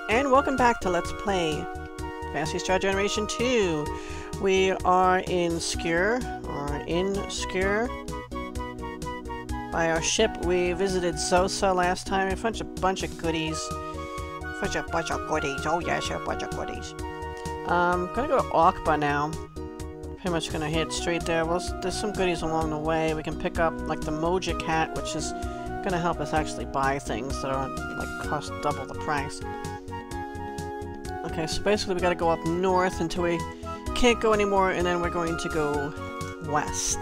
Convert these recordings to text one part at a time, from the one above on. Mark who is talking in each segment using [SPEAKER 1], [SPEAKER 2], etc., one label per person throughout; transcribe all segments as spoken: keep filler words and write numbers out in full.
[SPEAKER 1] And welcome back to Let's Play Phantasy Star Generation two. We are in Skir, or in Skir. By our ship, we visited Zosa last time. A bunch of bunch of goodies. Bunch of bunch of goodies. Oh yes, a bunch of goodies. Um, gonna go to Aukbar now. Pretty much gonna hit straight there. Well, there's some goodies along the way. We can pick up like the Moja Cat, which is gonna help us actually buy things that aren't like cost double the price. Okay, so basically we gotta go up north until we can't go anymore, and then we're going to go west.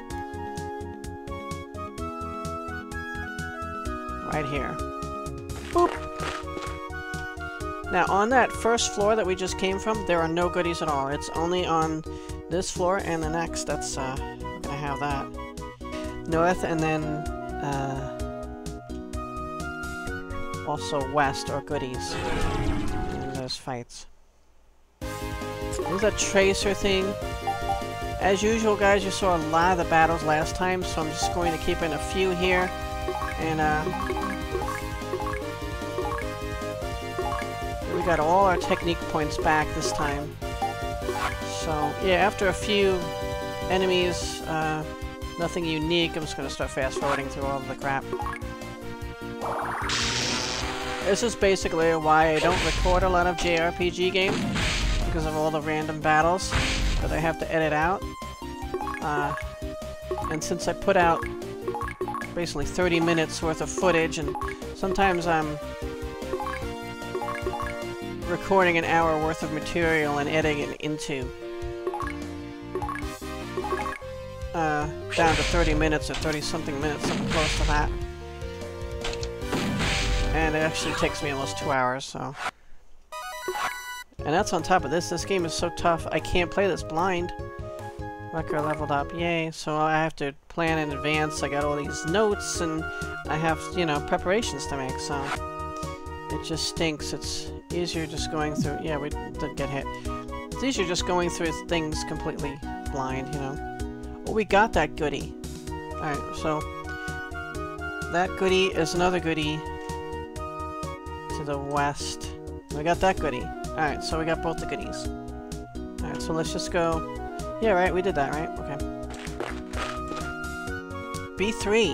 [SPEAKER 1] Right here. Boop! Now, on that first floor that we just came from, there are no goodies at all. It's only on this floor and the next. That's, uh, we're gonna have that. North, and then, uh... also west are goodies. And there's fights. There's a tracer thing. As usual, guys, you saw a lot of the battles last time, so I'm just going to keep in a few here. And, uh... we got all our technique points back this time. So, yeah, after a few enemies, uh, nothing unique, I'm just going to start fast-forwarding through all of the crap. This is basically why I don't record a lot of J R P G games, because of all the random battles that I have to edit out. Uh, and since I put out basically thirty minutes worth of footage, and sometimes I'm recording an hour worth of material and editing it into uh, down to thirty minutes or thirty something minutes, something close to that. And it actually takes me almost two hours, so... And that's on top of this. This game is so tough, I can't play this blind. Wrecker leveled up, yay. So I have to plan in advance. I got all these notes, and I have, you know, preparations to make, so... It just stinks. It's easier just going through... Yeah, we did get hit. It's easier just going through things completely blind, you know. Well, we got that goodie. Alright, so... That goodie is another goodie to the west. We got that goodie. Alright, so we got both the goodies. Alright, so let's just go... Yeah, right, we did that, right? Okay. B three.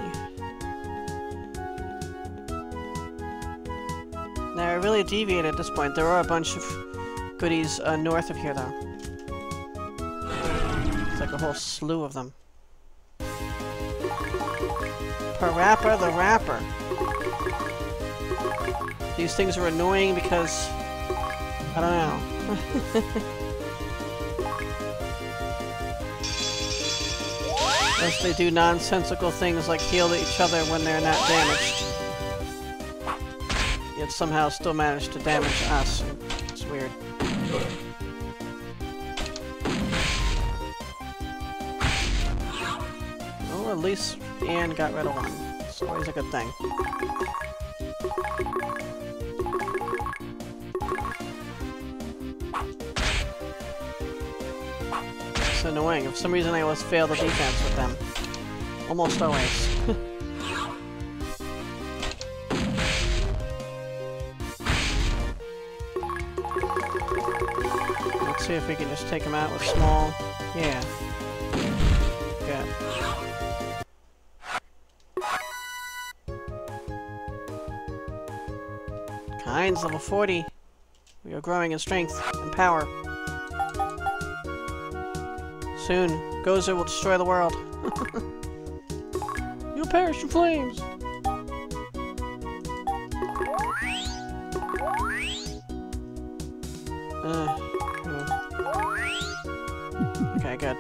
[SPEAKER 1] Now, I really deviated at this point. There are a bunch of goodies uh, north of here, though. It's like a whole slew of them. Parappa the Rapper. These things are annoying because... I don't know. Unless they do nonsensical things like heal each other when they're not damaged. Yet somehow still manage to damage us. It's weird. Oh, at least Anne got rid of one. It's always a good thing. It's annoying. For some reason I always fail the defense with them. Almost always. Let's see if we can just take him out with small... Yeah. Good. Kynes, level forty. We are growing in strength and power. Soon, Gozer will destroy the world. You'll perish in flames! Uh, yeah. Okay, good.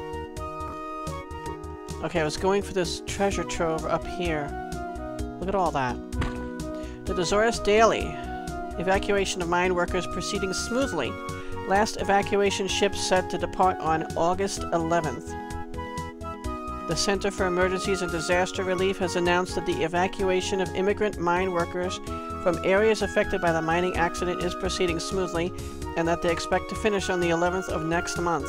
[SPEAKER 1] Okay, I was going for this treasure trove up here. Look at all that. The Dozorus Daily. Evacuation of mine workers proceeding smoothly. Last evacuation ship set to depart on August eleventh. The Center for Emergencies and Disaster Relief has announced that the evacuation of immigrant mine workers from areas affected by the mining accident is proceeding smoothly, and that they expect to finish on the eleventh of next month.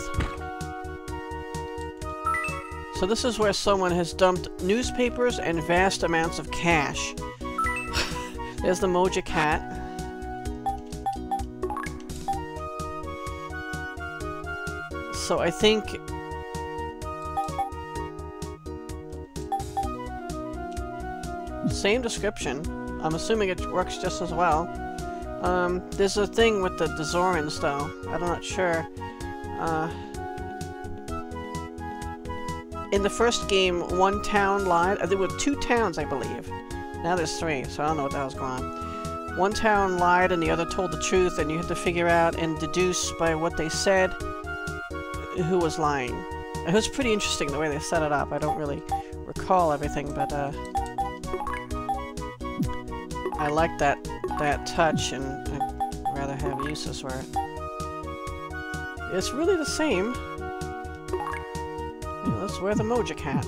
[SPEAKER 1] So this is where someone has dumped newspapers and vast amounts of cash. There's the Moja Cat. So I think... Same description. I'm assuming it works just as well. Um, there's a thing with the Dazorans, though. I'm not sure. Uh, in the first game, one town lied. Uh, there were two towns, I believe. Now there's three, so I don't know what the hell's going on. One town lied and the other told the truth, and you had to figure out and deduce by what they said who was lying. It was pretty interesting the way they set it up. I don't really recall everything, but uh, I like that that touch, and I'd rather have uses where it's really the same. Yeah, let's wear the Moja Cat.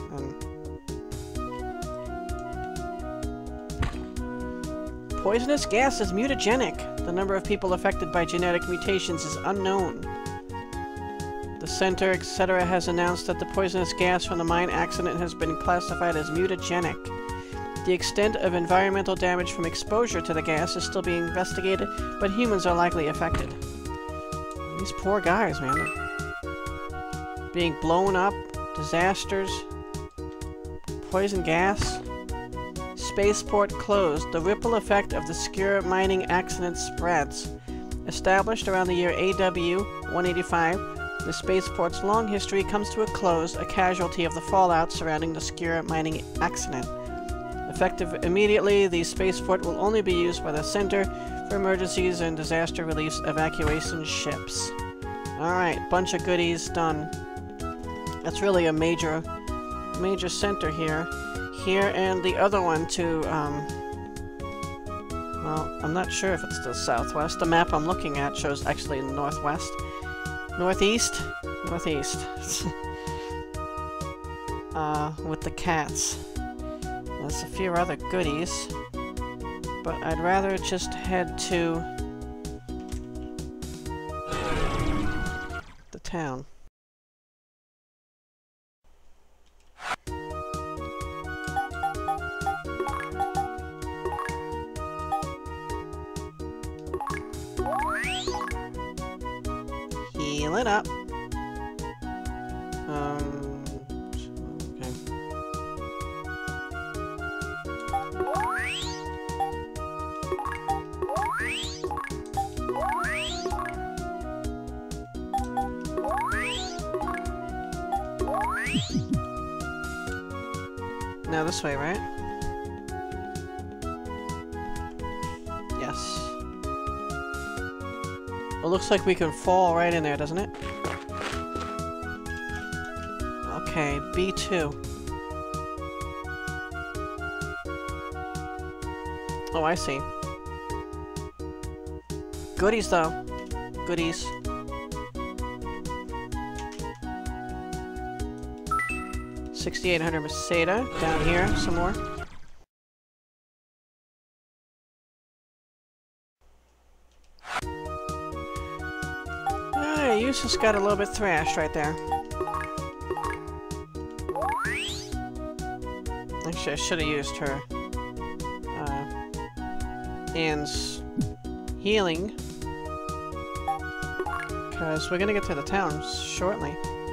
[SPEAKER 1] And poisonous gas is mutagenic. The number of people affected by genetic mutations is unknown. The center, et cetera, has announced that the poisonous gas from the mine accident has been classified as mutagenic. The extent of environmental damage from exposure to the gas is still being investigated, but humans are likely affected. These poor guys, man. They're being blown up, disasters, poison gas. Spaceport closed. The ripple effect of the Skura mining accident spreads. Established around the year A W one eighty-five, the spaceport's long history comes to a close, a casualty of the fallout surrounding the Skura mining accident. Effective immediately, the spaceport will only be used by the Center for Emergencies and Disaster Relief Evacuation Ships. Alright, bunch of goodies done. That's really a major, major center here. Here and the other one to, um... well, I'm not sure if it's the southwest. The map I'm looking at shows actually the northwest. Northeast? Northeast. uh, with the cats. There's a few other goodies, but I'd rather just head to the town. Heal it up. Um... Now this way, right? Yes. It looks like we can fall right in there, doesn't it? Okay, B two. Oh, I see. Goodies, though. Goodies. sixty-eight hundred meseta. Down here, some more. Ah, Yus just got a little bit thrashed right there. Actually, I should have used her. Uh, Anne's healing. Because we're gonna get to the town shortly.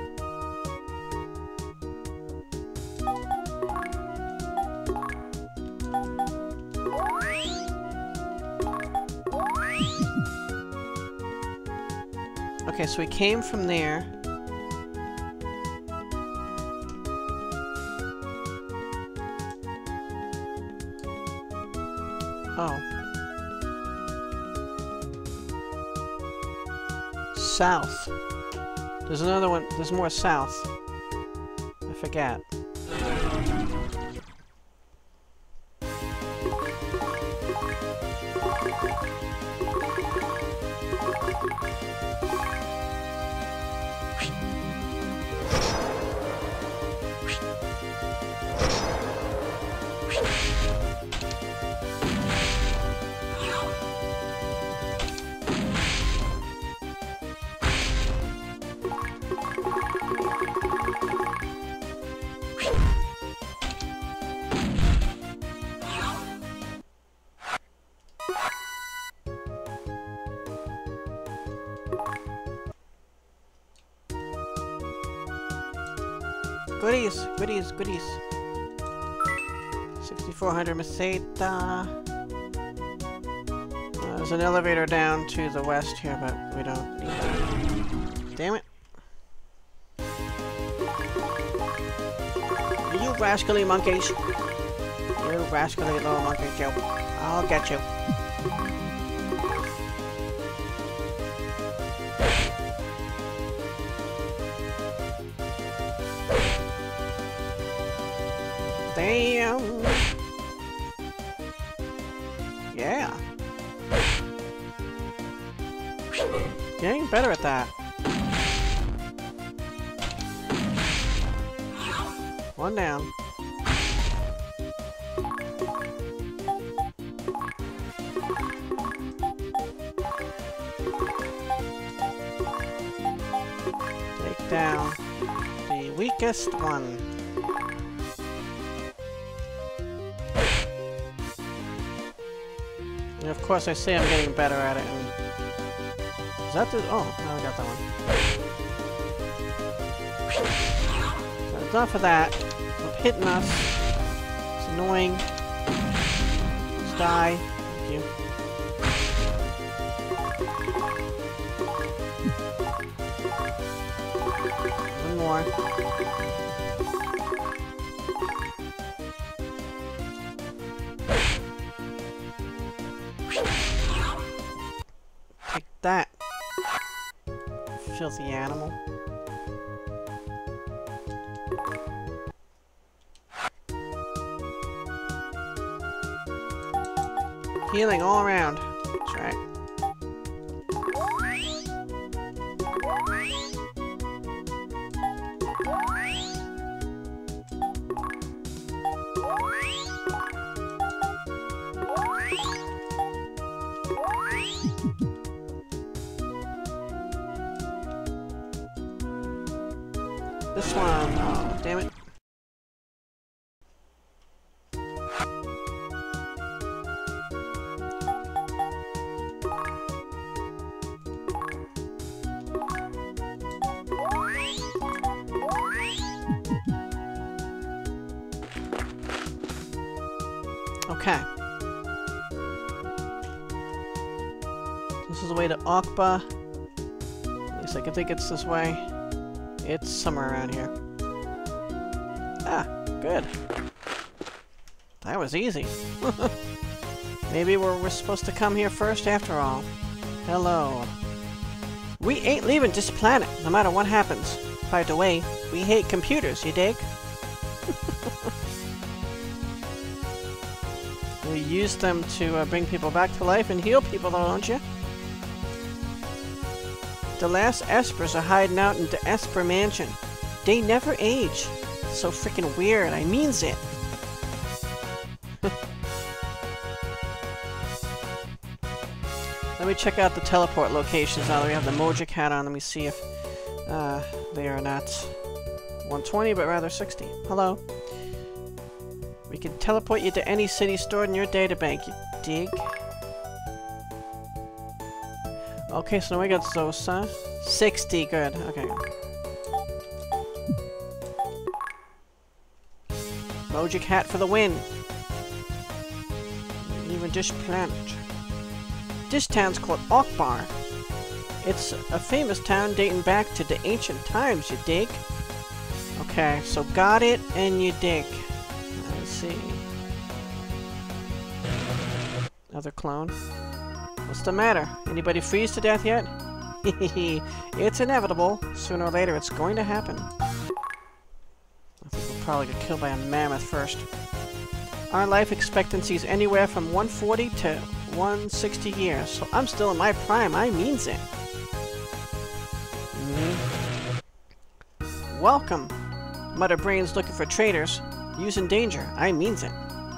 [SPEAKER 1] Okay, so we came from there. Oh. South. There's another one. There's more south. I forget. goodies, goodies, goodies. sixty-four hundred meseta. Uh, there's an elevator down to the west here, but we don't need that. Damn it. You rascally monkeys. You rascally little monkeys, you. I'll get you. Damn. Yeah. Getting better at that. One down. Take down the weakest one. And of course I say I'm getting better at it. And is that the... Oh, now we got that one. So enough of that. Stop hitting us. It's annoying. Let's die. Thank you. One more. Take that. Filthy animal. Healing all around. That's right. This one. Oh, damn it. Okay. This is the way to Aukbar. At least I can think it's this way. It's somewhere around here. Ah, good. That was easy. Maybe we're, we're supposed to come here first after all. Hello. We ain't leaving this planet, no matter what happens. By the way, we hate computers, you dig? We use them to uh, bring people back to life and heal people, though, don't you? The last Espers are hiding out in the Esper Mansion. They never age. It's so freaking weird. I means it. Let me check out the teleport locations now that we have the Mojic hat on. Let me see if uh, they are not one twenty, but rather sixty. Hello. We can teleport you to any city stored in your databank, you dig? Okay, so now we got Zosa. sixty, good. Okay. Mojic hat for the win. Even this planet. This town's called Aukbar. It's a famous town dating back to the ancient times, you dig? Okay, so got it and you dig. I see. Another clone. What's the matter? Anybody freeze to death yet? It's inevitable. Sooner or later, it's going to happen. I think we'll probably get killed by a mammoth first. Our life expectancy is anywhere from one forty to one sixty years, so I'm still in my prime. I means it. Mm-hmm. Welcome. Mutter brains looking for traitors. Use in danger. I means it.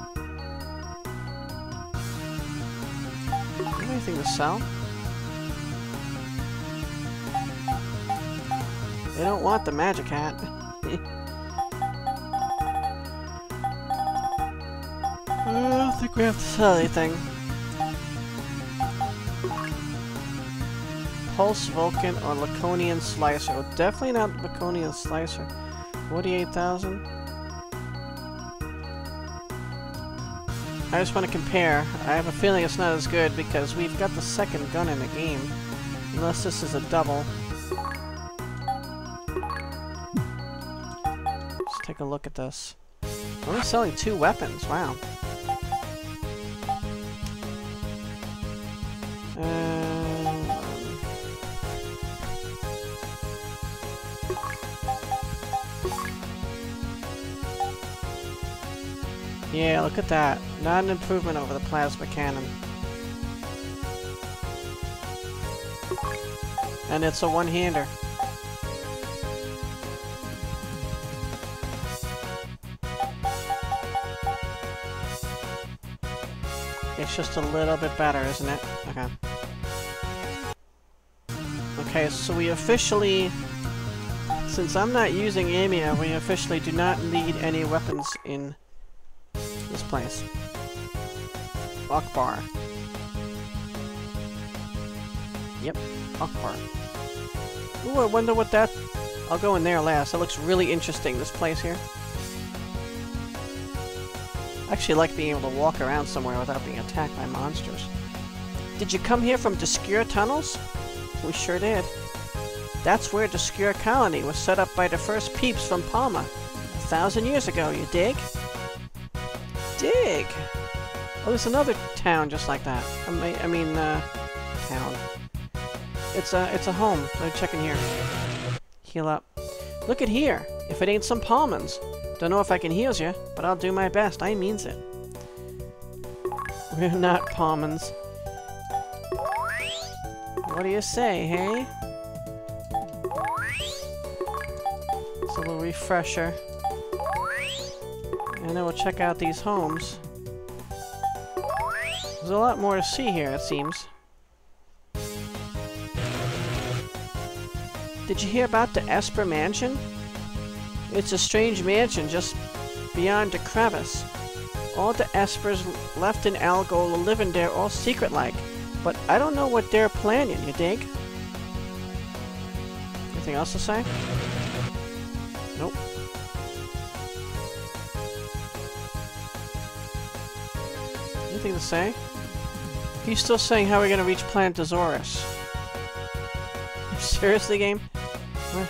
[SPEAKER 1] Anything to sell? They don't want the magic hat. I don't think we have to sell anything. Pulse Vulcan or Laconian Slicer. Well, definitely not Laconian Slicer. forty-eight thousand. I just want to compare. I have a feeling it's not as good because we've got the second gun in the game. Unless this is a double. Let's take a look at this. Only selling two weapons. Wow. Um, yeah, look at that. Not an improvement over the plasma cannon. And it's a one-hander. It's just a little bit better, isn't it? Okay. Okay, so we officially... Since I'm not using Amiya, we officially do not need any weapons in this place. Aukbar. Yep, Aukbar. Ooh, I wonder what that... I'll go in there last. That looks really interesting, this place here. I actually like being able to walk around somewhere without being attacked by monsters. Did you come here from Descure Tunnels? We sure did. That's where Descure Colony was set up by the first peeps from Palma. A thousand years ago, you dig? Dig! Oh, there's another town just like that. I mean, I mean uh, town. It's a, it's a home. Let me check in here. Heal up. Look at here. If it ain't some Palmans. Don't know if I can heal you, but I'll do my best. I means it. We're not Palmans. What do you say, hey? It's a little refresher. And then we'll check out these homes. There's a lot more to see here, it seems. Did you hear about the Esper Mansion? It's a strange mansion just beyond the crevice. All the Espers left in Algol are living there all secret-like, but I don't know what they're planning, you dig? Anything else to say? Nope. Anything to say? He's still saying how we're gonna reach Planet Azorus. Seriously, game? What?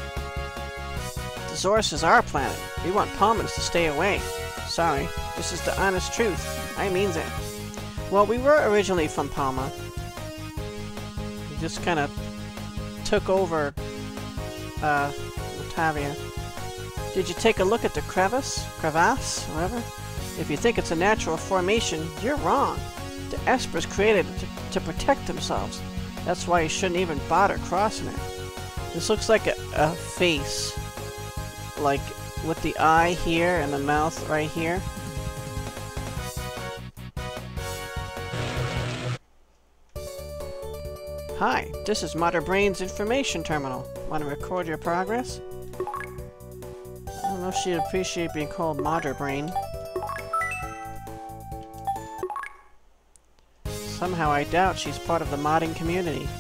[SPEAKER 1] Azorus is our planet. We want Palmans to stay away. Sorry, this is the honest truth. I means it. Well, we were originally from Palma. We just kind of took over uh, Latavia. Did you take a look at the crevice? Crevasse? Whatever? If you think it's a natural formation, you're wrong. The Espers created it to, to protect themselves. That's why you shouldn't even bother crossing it. This looks like a, a face. Like, with the eye here and the mouth right here. Hi, this is Mother Brain's information terminal. Want to record your progress? I don't know if she'd appreciate being called Mother Brain. Somehow I doubt she's part of the modding community.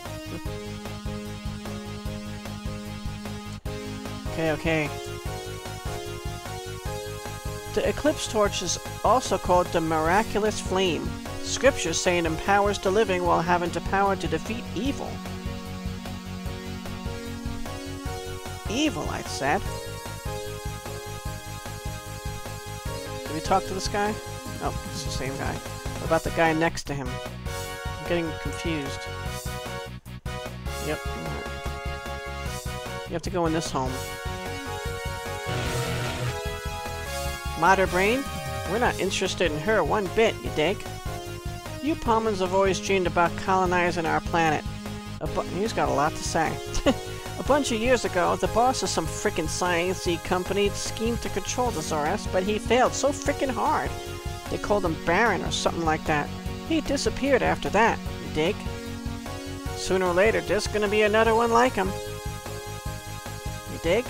[SPEAKER 1] Okay, okay. The Eclipse Torch is also called the Miraculous Flame. Scriptures say it empowers the living while having the power to defeat evil. Evil, I said. Did we talk to this guy? Oh, it's the same guy. What about the guy next to him? I'm getting confused. Yep. You have to go in this home. Mother Brain? We're not interested in her one bit, you dig? You Palmans have always dreamed about colonizing our planet. A bu He's got a lot to say. A bunch of years ago, the boss of some frickin' science-y company schemed to control the Azorus, but he failed so frickin' hard. They called him Baron or something like that. He disappeared after that, you dig? Sooner or later, there's gonna be another one like him. You dig?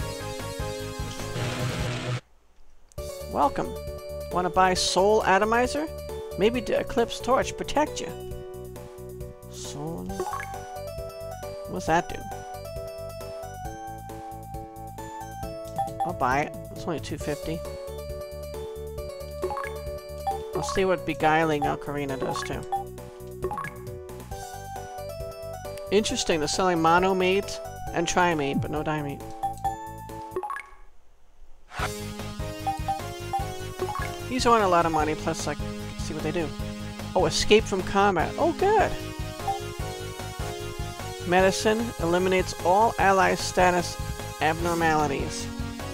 [SPEAKER 1] Welcome. Want to buy Soul Atomizer? Maybe the Eclipse Torch protect you. Soul... What's that do? buy it. It's only two fifty. I'll see what Beguiling Ocarina does too. Interesting, they're selling monomate and trimate, but no dimate. These aren't a lot of money, plus like, see what they do. Oh, escape from combat. Oh, good. Medicine eliminates all ally status abnormalities.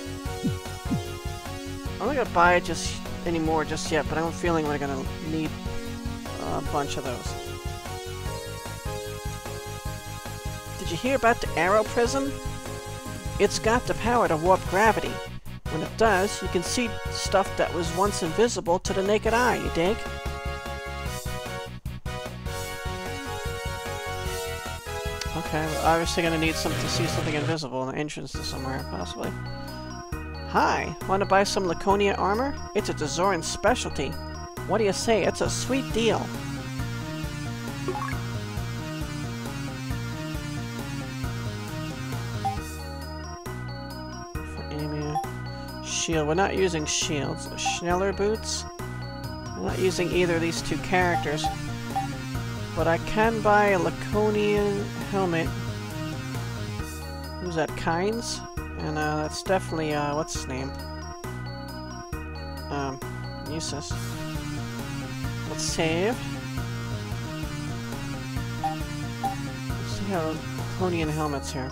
[SPEAKER 1] I'm not gonna buy it just anymore just yet, but I have a feeling we're gonna need a bunch of those. Did you hear about the Arrow Prism? It's got the power to warp gravity. When it does, you can see stuff that was once invisible to the naked eye, you dig? Okay, we're obviously gonna need some to see something invisible in the entrance to somewhere, possibly. Hi, want to buy some Laconia armor? It's a Dozoran specialty. What do you say? It's a sweet deal. Shield. We're not using shields. Schneller boots. I'm not using either of these two characters. But I can buy a Laconian helmet. Who's that? Kynes? And uh, that's definitely, uh, what's his name? Um, Usus. Let's save. Let's see how Laconian helmets here.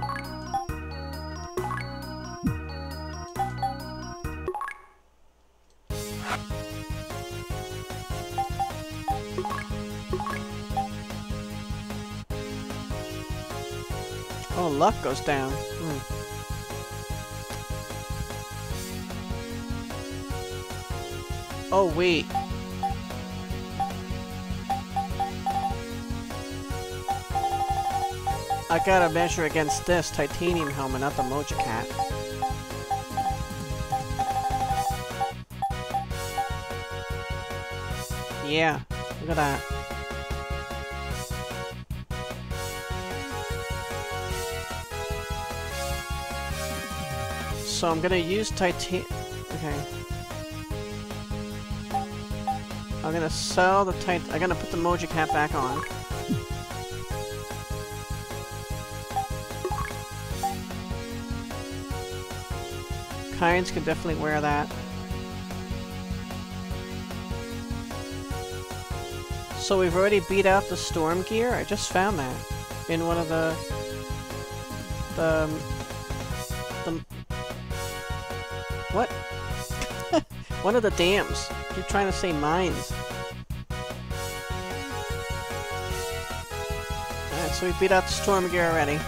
[SPEAKER 1] Oh, luck goes down. Hmm. Oh, wait. I gotta measure against this titanium helmet, not the Moja Cat. Yeah, look at that. So I'm gonna use titan. Okay. I'm gonna sell the tit. I'm gonna put the Moja Cap back on. Kynes can definitely wear that. So we've already beat out the storm gear. I just found that in one of the the the. What? One of the dams. You're trying to say mines. Alright, so we beat out the storm gear already.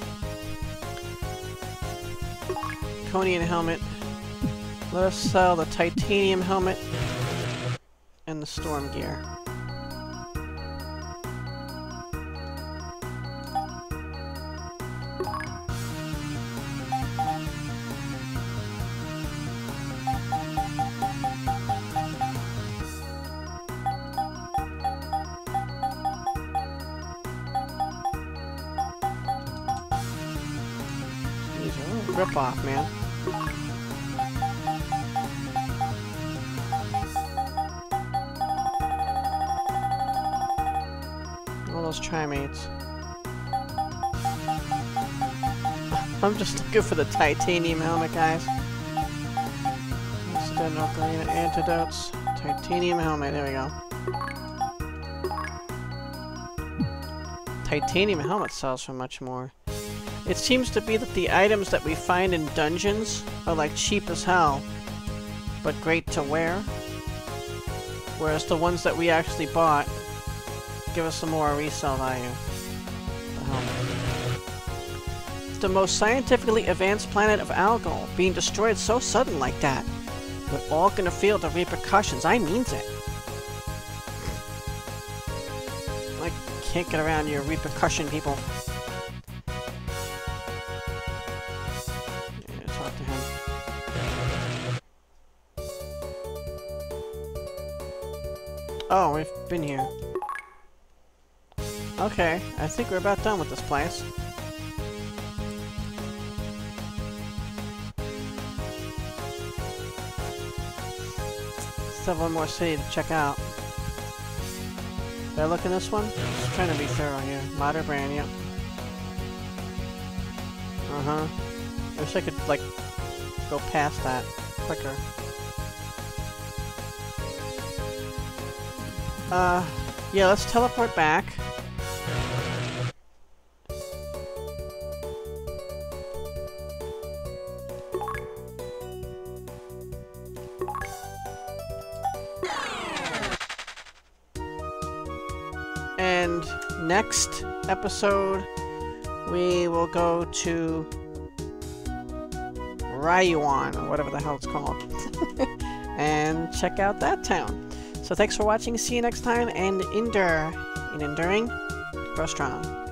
[SPEAKER 1] Conian helmet. Let us sell the titanium helmet and the storm gear. Rip off, man. All those trimates. I'm just looking for the titanium helmet, guys. Incidental Ocarina antidotes. Titanium helmet, there we go. Titanium helmet sells for much more. It seems to be that the items that we find in dungeons are like cheap as hell, but great to wear. Whereas the ones that we actually bought give us some more resale value. The helmet. It's the most scientifically advanced planet of Algol, being destroyed so sudden like that. We're all gonna feel the repercussions. I means it. I can't get around your repercussion, people. Oh, we've been here. Okay, I think we're about done with this place. still have one more city to check out. Did I look in this one? Just trying to be thorough here. Modern brand, yep. Uh-huh. I wish I could, like, go past that quicker. Uh, yeah, let's teleport back. And next episode, we will go to Ryuan, or whatever the hell it's called, and check out that town. So thanks for watching, see you next time, and endure. In enduring, grow strong.